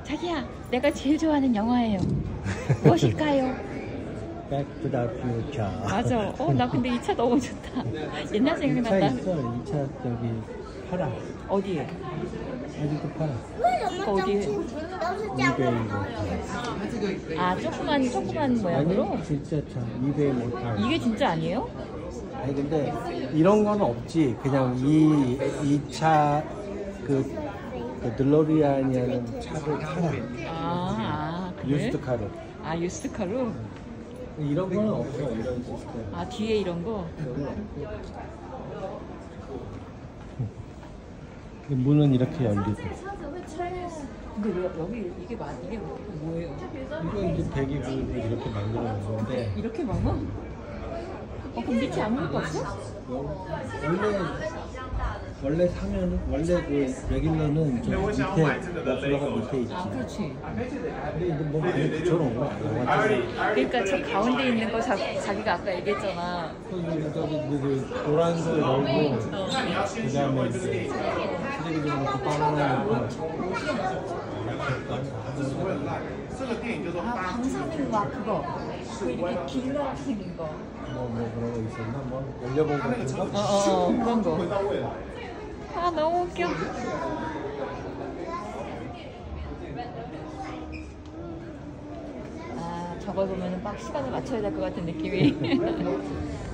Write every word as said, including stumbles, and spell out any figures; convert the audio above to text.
자기야, 내가 제일 좋아하는 영화예요. 무엇일까요? Back to the Future. 맞아. 어, 나 근데 이 차 너무 좋다. 옛날 생각난다. 이 차 있어. 이 차 저기 팔아. 어디에? 아직도 팔아. 어디에? 이베이 아, 조그만 조그만 모양으로? 아니 진짜 차 이베이 모탈. 이게 진짜 아니에요? 아니 근데 이런 거는 없지. 그냥 이 이 차 그 그 드로리안이라는 차를 팔아. 아, 아 그래? 유스트 카로. 아, 유스카로? 이런 거는 없어. 이런 시스템. 아, 뒤에 이런 거? 문은 이렇게 열리고. 근데 왜 여기 이게 마, 이게 뭐예요? 이거 이제 배기구를 이렇게 만들어 놓은 건데. 이렇게 많아? 어, 그럼 밑에 아무것도 없어? 원래 원래 사면 원래 그 레귤러는 저 밑에 머플러가 밑에 있지. 아, 그렇지. 근데 이제 뭐 그냥 붙여놓은 거야. 그러니까 저 가운데 있는 거 자, 자기가 아까 얘기했잖아. 그 저기 그 노란 거 열고 그다음에 이제 쓰레기 좀 넣고 바나나 넣고. 아, 방사능 막 그거. 그 이렇게 긴 거랑 생긴 거. 뭐, 뭐 그런 거 있었나? 뭐 열려본 거 같은 거? 어, 어, 어, 그런 거. 아, 너무 웃겨. 아, 저걸 보면은 막 시간을 맞춰야 될 것 같은 느낌이.